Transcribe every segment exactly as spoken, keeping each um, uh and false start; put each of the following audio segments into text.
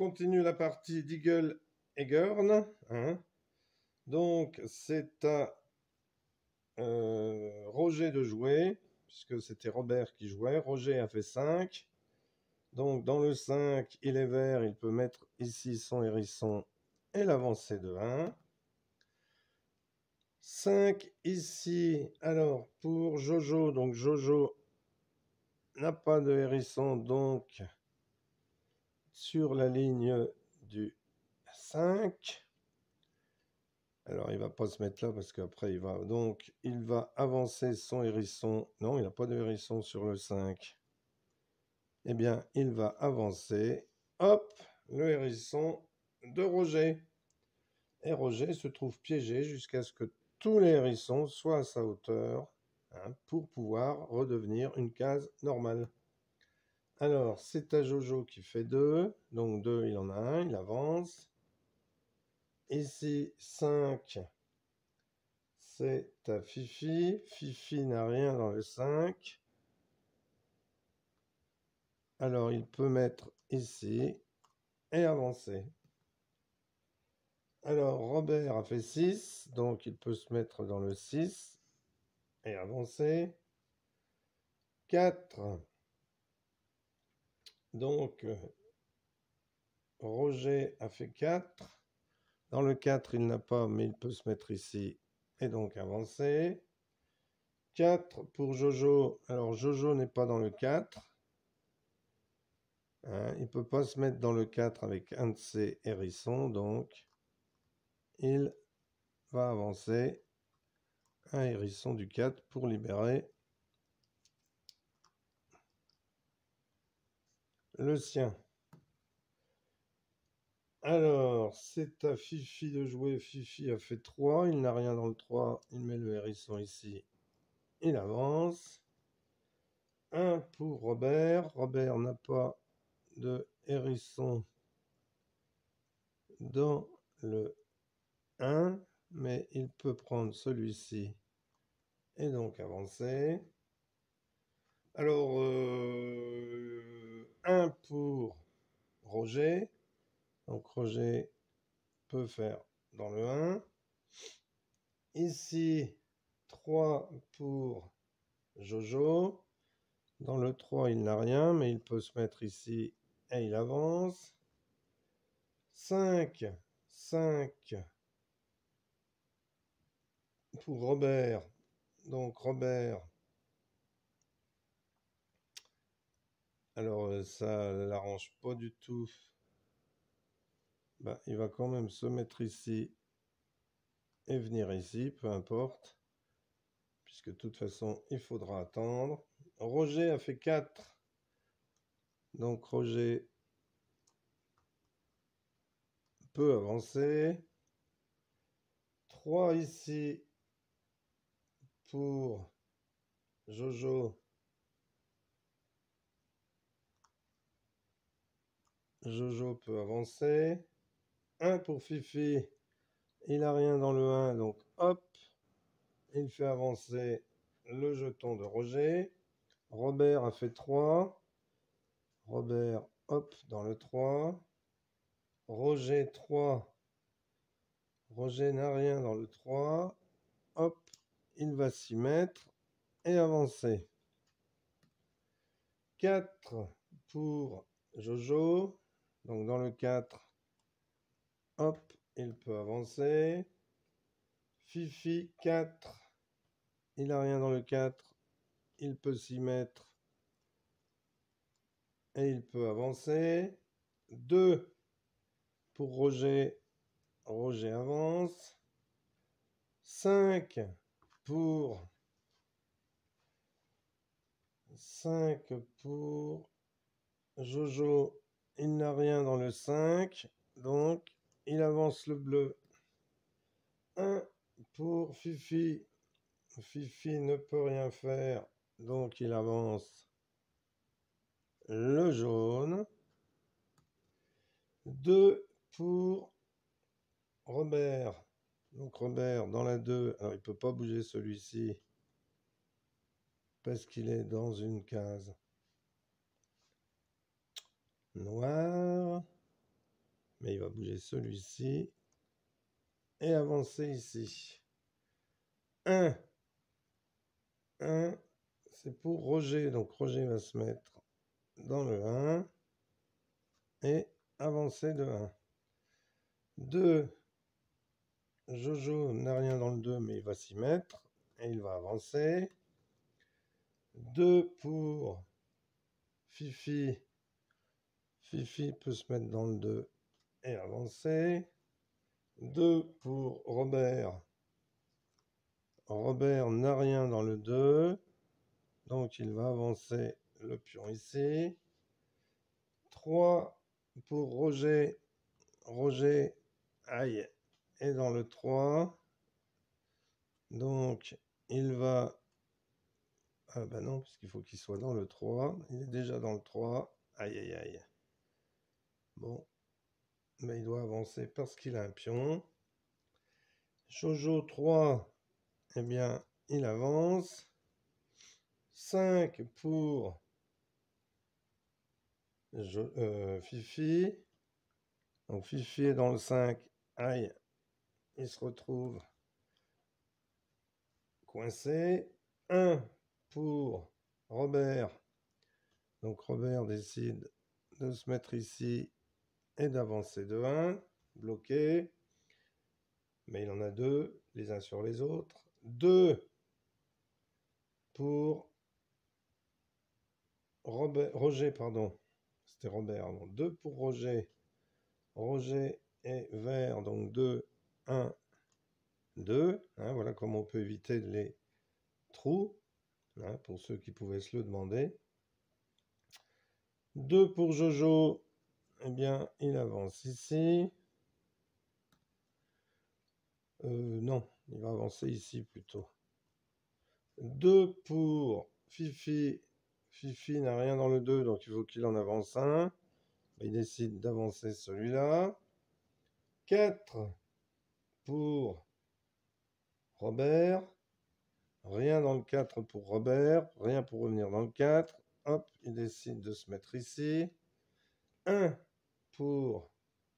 continue la partie d'Eagle Egern. Hein. Donc, c'est à euh, Roger de jouer, puisque c'était Robert qui jouait. Roger a fait cinq. Donc, dans le cinq, il est vert. Il peut mettre ici son hérisson et l'avancer de un. cinq ici. Alors, pour Jojo, donc Jojo n'a pas de hérisson, donc sur la ligne du cinq. Alors, il va pas se mettre là parce qu'après, il va... Donc, il va avancer son hérisson. Non, il n'a pas de hérisson sur le cinq. Eh bien, il va avancer. Hop, le hérisson de Roger. Et Roger se trouve piégé jusqu'à ce que tous les hérissons soient à sa hauteur, hein, pour pouvoir redevenir une case normale. Alors, c'est à Jojo qui fait deux. Donc, deux, il en a un, il avance. Ici, cinq. C'est à Fifi. Fifi n'a rien dans le cinq. Alors, il peut mettre ici et avancer. Alors, Robert a fait six. Donc, il peut se mettre dans le six et avancer. quatre. Donc, Roger a fait quatre. Dans le quatre, il n'a pas, mais il peut se mettre ici et donc avancer. quatre pour Jojo. Alors, Jojo n'est pas dans le quatre. Hein, il ne peut pas se mettre dans le quatre avec un de ses hérissons, donc il va avancer un hérisson du quatre pour libérer le sien. Alors, c'est à Fifi de jouer. Fifi a fait trois. Il n'a rien dans le trois. Il met le hérisson ici. Il avance. un pour Robert. Robert n'a pas de hérisson dans le un, mais il peut prendre celui-ci et donc avancer. Alors, euh, un pour Roger. Donc, Roger peut faire dans le un. Ici, trois pour Jojo. Dans le trois, il n'a rien, mais il peut se mettre ici et il avance. cinq. cinq pour Robert. Donc, Robert... Alors, ça ne l'arrange pas du tout. Ben, il va quand même se mettre ici et venir ici, peu importe. Puisque de toute façon, il faudra attendre. Roger a fait quatre. Donc, Roger peut avancer. trois ici pour Jojo. Jojo peut avancer. un pour Fifi. Il n'a rien dans le un, donc hop. Il fait avancer le jeton de Roger. Robert a fait trois. Robert, hop, dans le trois. Roger, trois. Roger n'a rien dans le trois. Hop, il va s'y mettre et avancer. quatre pour Jojo. Donc dans le quatre, hop, il peut avancer. Fifi, quatre. Il n'a rien dans le quatre. Il peut s'y mettre et il peut avancer. deux pour Roger. Roger avance. cinq pour... cinq pour Jojo. Il n'a rien dans le cinq. Donc, il avance le bleu. un pour Fifi. Fifi ne peut rien faire. Donc, il avance le jaune. deux pour Robert. Donc, Robert, dans la deux. Alors, il ne peut pas bouger celui-ci. Parce qu'il est dans une case noire. Mais il va bouger celui-ci et avancer ici. un. un, c'est pour Roger. Donc Roger va se mettre dans le un et avancer de un. deux. Jojo n'a rien dans le deux, mais il va s'y mettre et il va avancer. deux pour Fifi. Fifi peut se mettre dans le deux et avancer. deux pour Robert. Robert n'a rien dans le deux, donc il va avancer le pion ici. trois pour Roger. Roger, aïe, est dans le trois. Donc, il va... Ah ben non, parce qu'il faut qu'il soit dans le trois. Il est déjà dans le trois. Aïe, aïe, aïe. Bon. Mais il doit avancer parce qu'il a un pion. Jojo trois, eh bien, il avance. cinq pour Je, euh, Fifi. Donc Fifi est dans le cinq. Aïe, il se retrouve coincé. un pour Robert. Donc Robert décide de se mettre ici et d'avancer de un. Bloqué. Mais il en a deux, les uns sur les autres. deux pour Robert, Roger, pardon. C'était Robert. Non, deux pour Roger. Roger est vert, donc deux, un, deux. Hein, voilà comment on peut éviter les trous, hein, pour ceux qui pouvaient se le demander. deux pour Jojo, eh bien, il avance ici. Euh, non, il va avancer ici plutôt. deux pour Fifi. Fifi n'a rien dans le deux, donc il faut qu'il en avance un. Il décide d'avancer celui-là. quatre pour Robert. Rien dans le quatre pour Robert. Rien pour revenir dans le quatre. Hop, il décide de se mettre ici. un pour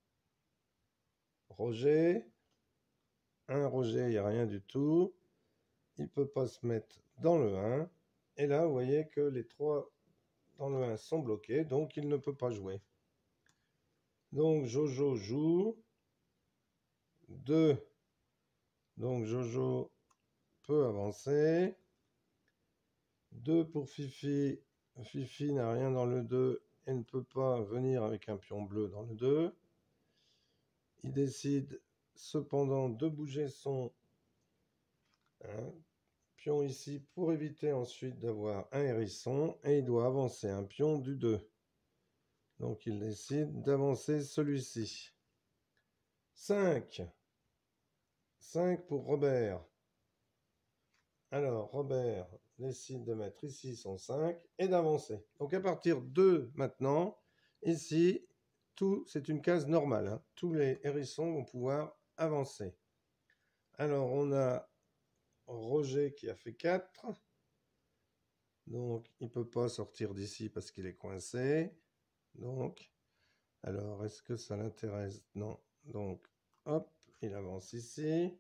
Roger. un Roger, il n'y a rien du tout. Il ne peut pas se mettre dans le un. Et là, vous voyez que les trois dans le un sont bloqués, donc il ne peut pas jouer. Donc Jojo joue. deux. Donc Jojo peut avancer. deux pour Fifi. Fifi n'a rien dans le deux et ne peut pas venir avec un pion bleu dans le deux. Il décide cependant de bouger son hein, pion ici pour éviter ensuite d'avoir un hérisson et il doit avancer un pion du deux. Donc il décide d'avancer celui-ci. cinq. cinq pour Robert. Alors Robert décide de mettre ici son cinq et d'avancer. Donc à partir de maintenant, ici, tout c'est une case normale. Hein. Tous les hérissons vont pouvoir avancer. Alors on a Roger qui a fait quatre. Donc il ne peut pas sortir d'ici parce qu'il est coincé. Donc, alors est-ce que ça l'intéresse? Non. Donc, hop, il avance ici.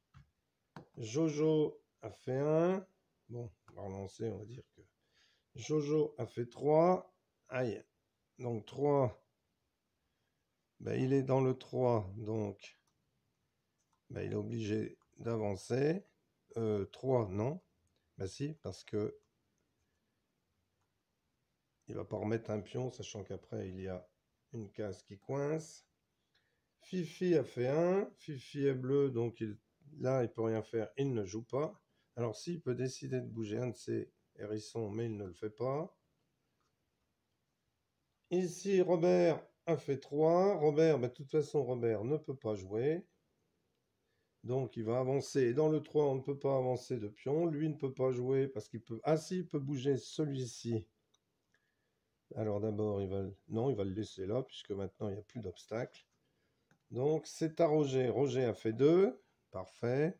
Jojo a fait un. Bon, on va relancer, on va dire que Jojo a fait trois. Aïe. Donc trois. Ben, il est dans le trois. Donc, ben, il est obligé d'avancer. Euh, trois, non. Ben si, parce que il va pas remettre un pion, sachant qu'après, il y a une case qui coince. Fifi a fait un. Fifi est bleu, donc il, là, il peut rien faire. Il ne joue pas. Alors, s'il peut décider de bouger un de ses hérissons, mais il ne le fait pas. Ici, Robert a fait trois. Robert, ben, de toute façon, Robert ne peut pas jouer. Donc, il va avancer. Dans le trois, on ne peut pas avancer de pion. Lui ne peut pas jouer parce qu'il peut... Ah si, il peut bouger celui-ci. Alors d'abord, il va... Non, il va le laisser là, puisque maintenant, il n'y a plus d'obstacle. Donc, c'est à Roger. Roger a fait deux. Parfait.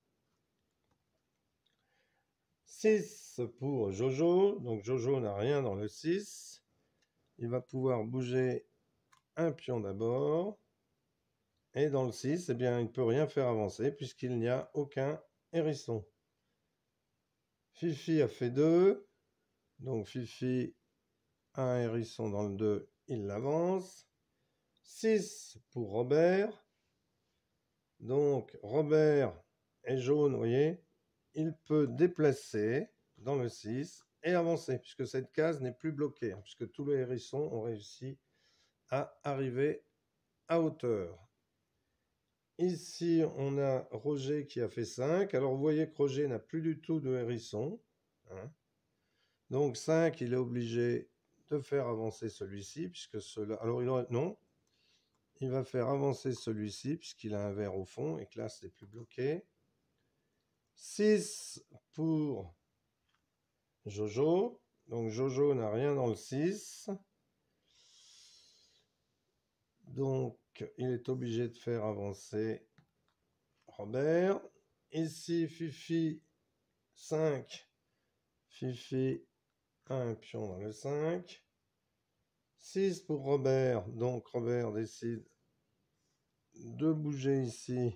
six pour Jojo. Donc, Jojo n'a rien dans le six. Il va pouvoir bouger un pion d'abord. Et dans le six, eh bien, il ne peut rien faire avancer puisqu'il n'y a aucun hérisson. Fifi a fait deux. Donc Fifi a un hérisson dans le deux, il l'avance. six pour Robert. Donc Robert est jaune, vous voyez. Il peut déplacer dans le six et avancer puisque cette case n'est plus bloquée, hein, puisque tous les hérissons ont réussi à arriver à hauteur. Ici, on a Roger qui a fait cinq. Alors, vous voyez que Roger n'a plus du tout de hérisson. Hein. Donc, cinq, il est obligé de faire avancer celui-ci, puisque cela... Alors, il aurait... Non. Il va faire avancer celui-ci, puisqu'il a un vert au fond, et que là, c'est plus bloqué. six pour Jojo. Donc, Jojo n'a rien dans le six. Donc, il est obligé de faire avancer Robert. Ici, Fifi, cinq. Fifi a un pion dans le cinq. six pour Robert. Donc, Robert décide de bouger ici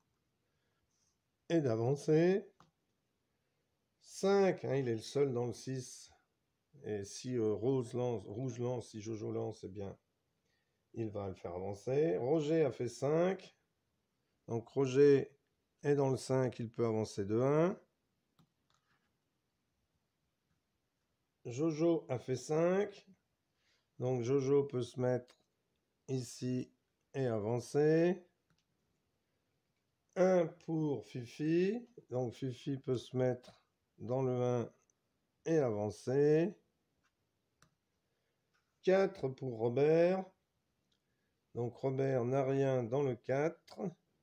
et d'avancer. cinq, hein, il est le seul dans le six. Et si euh, Rose lance, Rouge lance, si Jojo lance, eh bien, il va le faire avancer. Roger a fait cinq. Donc, Roger est dans le cinq, il peut avancer de un. Jojo a fait cinq. Donc, Jojo peut se mettre ici et avancer. un pour Fifi. Donc, Fifi peut se mettre dans le un et avancer. quatre pour Robert. Donc, Robert n'a rien dans le quatre.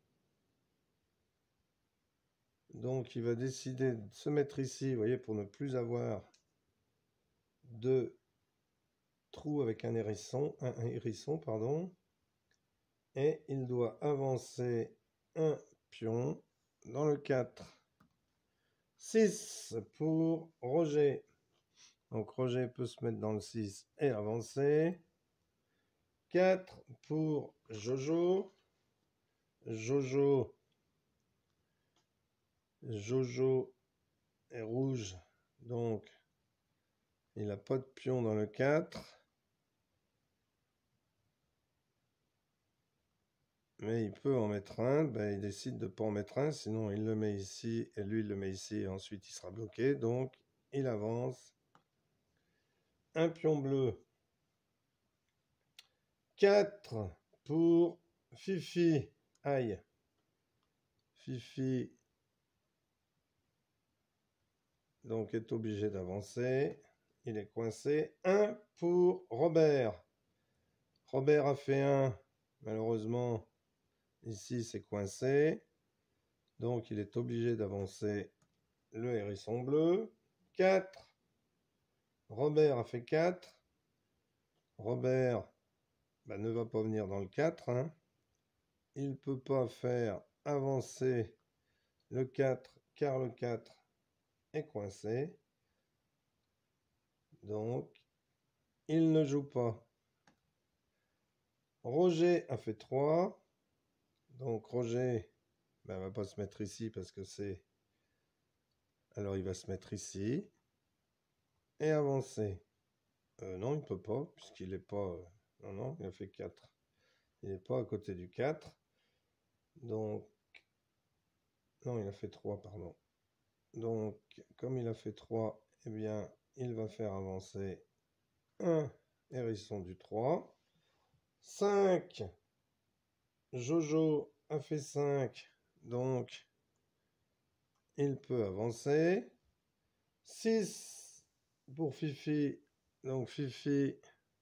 Donc, il va décider de se mettre ici, vous voyez, pour ne plus avoir de trou avec un hérisson, un, un hérisson, pardon. Et il doit avancer un pion dans le quatre. six pour Roger. Donc, Roger peut se mettre dans le six et avancer. quatre pour Jojo. Jojo. Jojo est rouge. Donc, il n'a pas de pion dans le quatre. Mais il peut en mettre un. Ben, il décide de ne pas en mettre un. Sinon, il le met ici. Et lui, il le met ici. Et ensuite, il sera bloqué. Donc, il avance. Un pion bleu. quatre pour Fifi. Aïe. Fifi donc est obligé d'avancer. Il est coincé. un pour Robert. Robert a fait un. Malheureusement, ici c'est coincé. Donc il est obligé d'avancer le hérisson bleu. quatre. Robert a fait quatre. Robert bah, ne va pas venir dans le quatre. Hein. Il ne peut pas faire avancer le quatre car le quatre est coincé. Donc, il ne joue pas. Roger a fait trois. Donc, Roger ben, va pas se mettre ici parce que c'est... Alors, il va se mettre ici. Et avancer. Euh, non, il ne peut pas, puisqu'il n'est pas... Euh... Non, non, il a fait quatre. Il n'est pas à côté du quatre. Donc... Non, il a fait trois, pardon. Donc, comme il a fait trois, eh bien, il va faire avancer un hérisson du trois. cinq. Jojo a fait cinq. Donc, il peut avancer. six pour Fifi. Donc, Fifi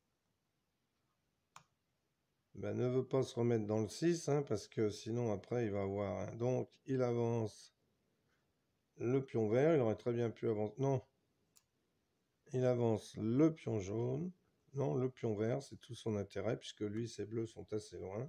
ben, ne veut pas se remettre dans le six, hein, parce que sinon, après, il va avoir un... Donc, il avance le pion vert. Il aurait très bien pu avancer... Non. Il avance le pion jaune. Non, le pion vert, c'est tout son intérêt, puisque lui, ses bleus sont assez loin.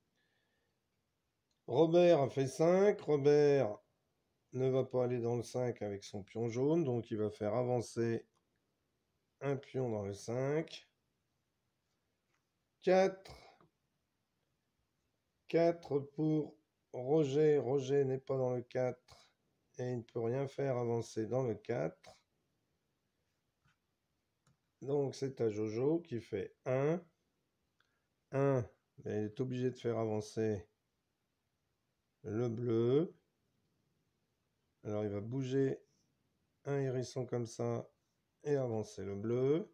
Robert a fait cinq. Robert ne va pas aller dans le cinq avec son pion jaune, donc il va faire avancer un pion dans le cinq. quatre. quatre pour Roger. Roger n'est pas dans le quatre et il ne peut rien faire avancer dans le quatre. Donc c'est à Jojo qui fait un. un, mais il est obligé de faire avancer le bleu. Alors il va bouger un hérisson comme ça et avancer le bleu.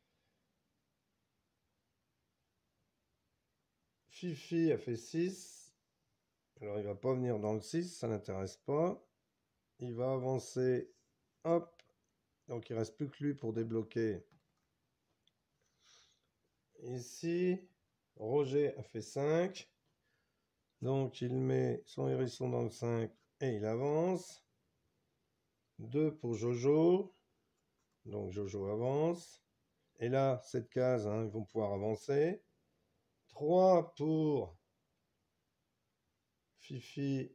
Fifi a fait six. Alors il va pas venir dans le six, ça n'intéresse pas. Il va avancer, hop. Donc il reste plus que lui pour débloquer. Ici, Roger a fait cinq. Donc il met son hérisson dans le cinq et il avance. deux pour Jojo. Donc Jojo avance. Et là, cette case, hein, ils vont pouvoir avancer. trois pour Fifi.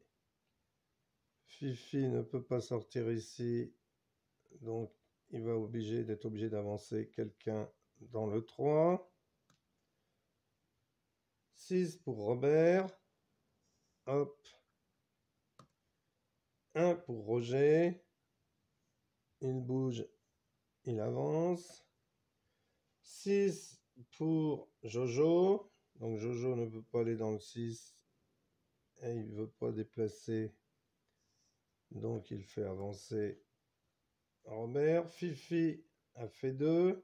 Fifi ne peut pas sortir ici. Donc il va obligé d'être obligé d'avancer quelqu'un dans le trois. six pour Robert. Hop. un pour Roger. Il bouge. Il avance. six pour Jojo. Donc Jojo ne peut pas aller dans le six. Et il ne veut pas déplacer. Donc il fait avancer Robert. Fifi a fait deux.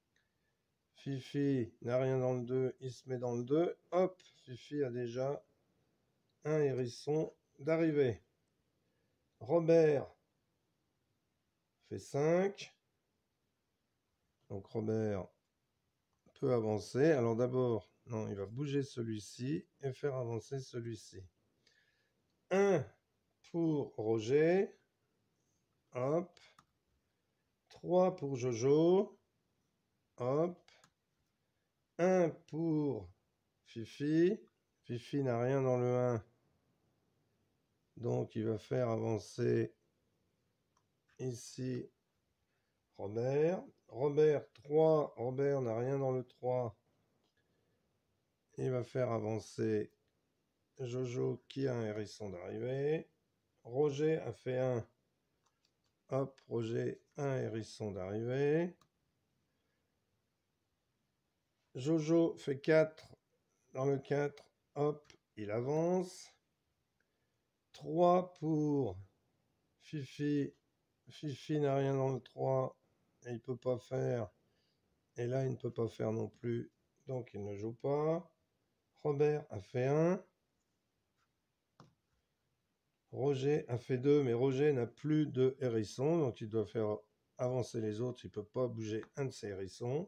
Fifi n'a rien dans le deux. Il se met dans le deux. Hop. Fifi a déjà un hérisson d'arrivée. Robert fait cinq. Donc Robert peut avancer. Alors d'abord, non, il va bouger celui-ci et faire avancer celui-ci. un pour Roger. Hop. trois pour Jojo. Hop. un pour Fifi. Fifi n'a rien dans le un. Donc il va faire avancer ici Robert. Robert trois. Robert n'a rien dans le trois. Il va faire avancer Jojo qui a un hérisson d'arrivée. Roger a fait un. Hop, Roger, un hérisson d'arrivée. Jojo fait quatre. Dans le quatre, hop, il avance. trois pour Fifi. Fifi n'a rien dans le trois. Et il ne peut pas faire. Et là, il ne peut pas faire non plus. Donc, il ne joue pas. Robert a fait un. Roger a fait deux, mais Roger n'a plus de hérisson, donc il doit faire avancer les autres. Il ne peut pas bouger un de ses hérissons.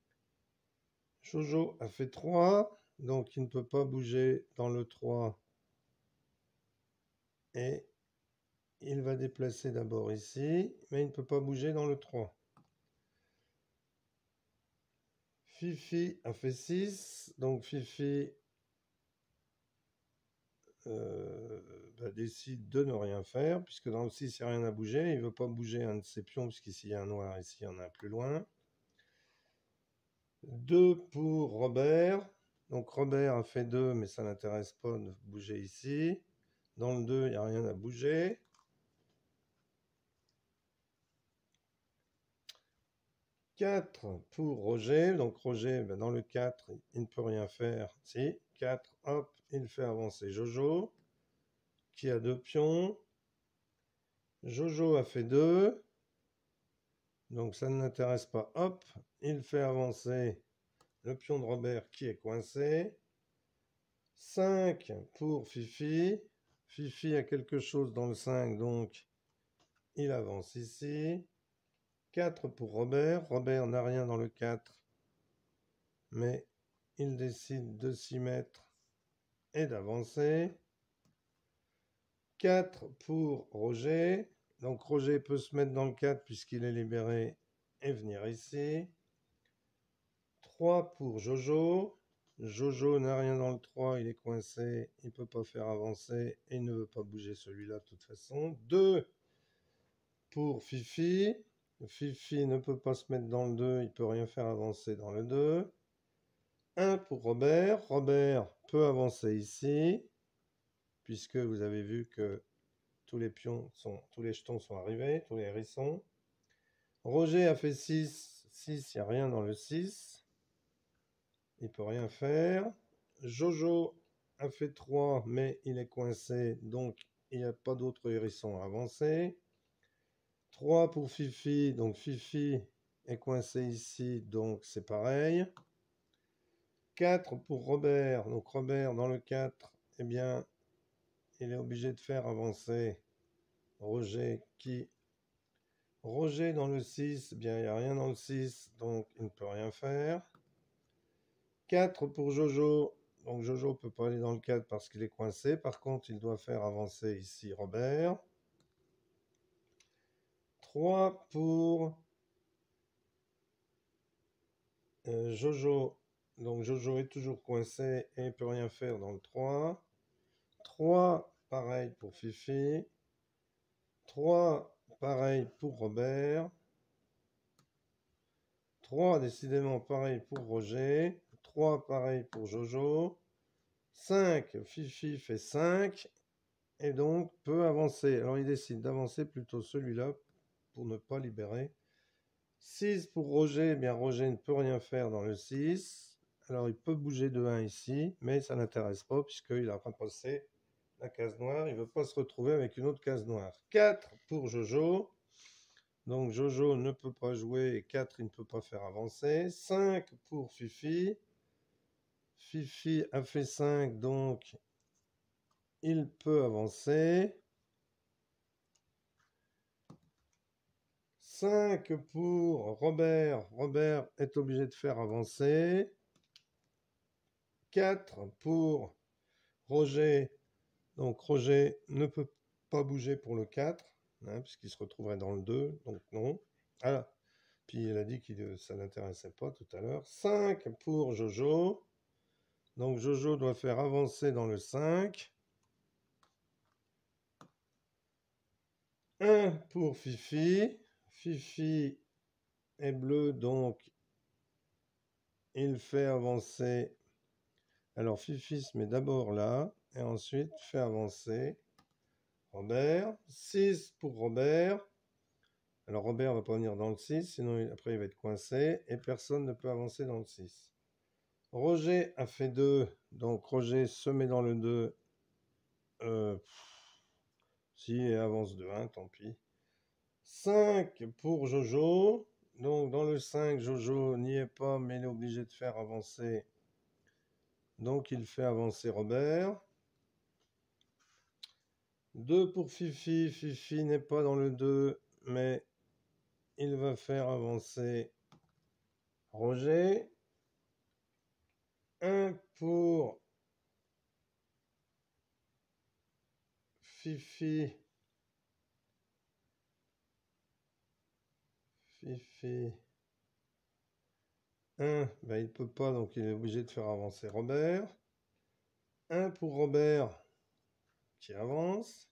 Jojo a fait trois, donc il ne peut pas bouger dans le trois. Et il va déplacer d'abord ici, mais il ne peut pas bouger dans le trois. Fifi a fait six, donc Fifi euh, bah, décide de ne rien faire, puisque dans le six, il n'y a rien à bouger. Il ne veut pas bouger un de ses pions, puisqu'ici, il y a un noir, ici, il y en a un plus loin. deux pour Robert. Donc Robert a fait deux, mais ça n'intéresse pas de bouger ici. Dans le deux, il n'y a rien à bouger. quatre pour Roger. Donc Roger, ben dans le quatre, il ne peut rien faire. Si, quatre, hop, il fait avancer Jojo, qui a deux pions. Jojo a fait deux. Donc ça ne l'intéresse pas. Hop, il fait avancer le pion de Robert qui est coincé. cinq pour Fifi. Fifi a quelque chose dans le cinq, donc il avance ici. quatre pour Robert. Robert n'a rien dans le quatre, mais il décide de s'y mettre et d'avancer. quatre pour Roger. Donc Roger peut se mettre dans le quatre puisqu'il est libéré et venir ici. trois pour Jojo. Jojo n'a rien dans le trois, il est coincé, il ne peut pas faire avancer et il ne veut pas bouger celui-là de toute façon. deux pour Fifi. Fifi ne peut pas se mettre dans le deux, il ne peut rien faire avancer dans le deux. un pour Robert. Robert peut avancer ici, puisque vous avez vu que tous les pions sont, tous les jetons sont arrivés, tous les hérissons. Roger a fait six. six, il n'y a rien dans le six. Il ne peut rien faire. Jojo a fait trois, mais il est coincé, donc il n'y a pas d'autres hérissons à avancer. trois pour Fifi, donc Fifi est coincé ici, donc c'est pareil. quatre pour Robert, donc Robert dans le quatre, eh bien, il est obligé de faire avancer Roger qui... Roger dans le six, eh bien, il n'y a rien dans le six, donc il ne peut rien faire. quatre pour Jojo, donc Jojo ne peut pas aller dans le quatre parce qu'il est coincé. Par contre, il doit faire avancer ici Robert. trois pour euh, Jojo. Donc Jojo est toujours coincé et ne peut rien faire dans le trois. trois, pareil pour Fifi. trois, pareil pour Robert. trois, décidément pareil pour Roger. trois, pareil pour Jojo. cinq, Fifi fait cinq. Et donc peut avancer. Alors il décide d'avancer plutôt celui-là pour ne pas libérer. six pour Roger. Eh bien Roger ne peut rien faire dans le six. Alors il peut bouger de un ici, mais ça n'intéresse pas puisqu'il a passé la case noire. Il ne veut pas se retrouver avec une autre case noire. quatre pour Jojo. Donc Jojo ne peut pas jouer et quatre, il ne peut pas faire avancer. cinq pour Fifi. Fifi a fait cinq, donc il peut avancer. cinq pour Robert. Robert est obligé de faire avancer. quatre pour Roger. Donc Roger ne peut pas bouger pour le quatre, hein, puisqu'il se retrouverait dans le deux. Donc non. Ah, puis il a dit que ça ne l'intéressait pas tout à l'heure. cinq pour Jojo. Donc Jojo doit faire avancer dans le cinq. un pour Fifi. Fifi est bleu, donc il fait avancer. Alors Fifi se met d'abord là, et ensuite fait avancer Robert. six pour Robert. Alors Robert va pas venir dans le six, sinon après il va être coincé, et personne ne peut avancer dans le six. Roger a fait deux, donc Roger se met dans le deux. Euh, si, et avance de un, tant pis. cinq pour Jojo. Donc dans le cinq, Jojo n'y est pas, mais il est obligé de faire avancer. Donc il fait avancer Robert. deux pour Fifi. Fifi n'est pas dans le deux, mais il va faire avancer Roger. un pour Fifi. Fifi. un, ben il ne peut pas, donc il est obligé de faire avancer Robert. un pour Robert qui avance.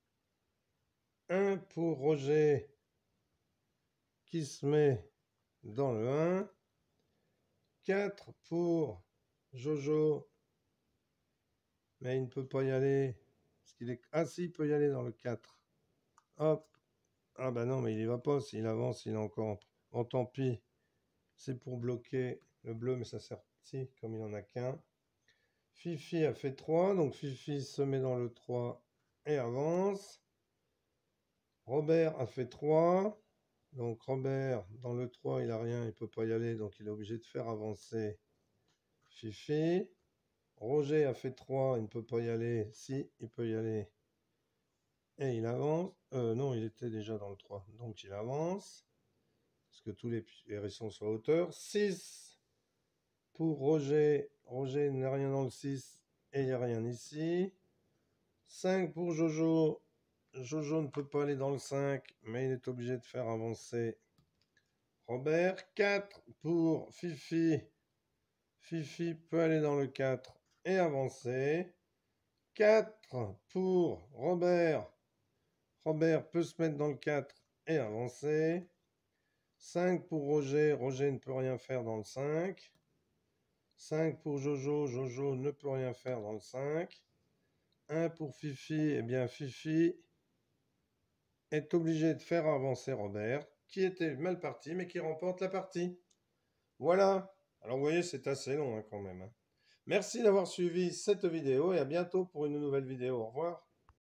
un pour Roger qui se met dans le un. quatre pour Jojo, mais il ne peut pas y aller. Parce qu'il est... Ah si, il peut y aller dans le quatre. Hop. Ah bah non, mais il y va pas. S'il avance, il est encore... Bon, tant pis. C'est pour bloquer le bleu, mais ça sert... Si, comme il n'en a qu'un. Fifi a fait trois, donc Fifi se met dans le trois et avance. Robert a fait trois. Donc Robert, dans le trois, il n'a rien, il ne peut pas y aller, donc il est obligé de faire avancer Fifi. Roger a fait trois, il ne peut pas y aller. Si, il peut y aller. Et il avance. Euh, non, il était déjà dans le trois, donc il avance. Parce que tous les hérissons sont à hauteur. six pour Roger. Roger n'a rien dans le six et il n'y a rien ici. cinq pour Jojo. Jojo ne peut pas aller dans le cinq, mais il est obligé de faire avancer Robert. quatre pour Fifi. Fifi peut aller dans le quatre et avancer. quatre pour Robert. Robert peut se mettre dans le quatre et avancer. cinq pour Roger. Roger ne peut rien faire dans le cinq. cinq pour Jojo, Jojo ne peut rien faire dans le cinq. un pour Fifi, eh bien Fifi est obligé de faire avancer Robert, qui était mal parti, mais qui remporte la partie. Voilà. Alors vous voyez, c'est assez long hein, quand même. Hein. Merci d'avoir suivi cette vidéo et à bientôt pour une nouvelle vidéo. Au revoir.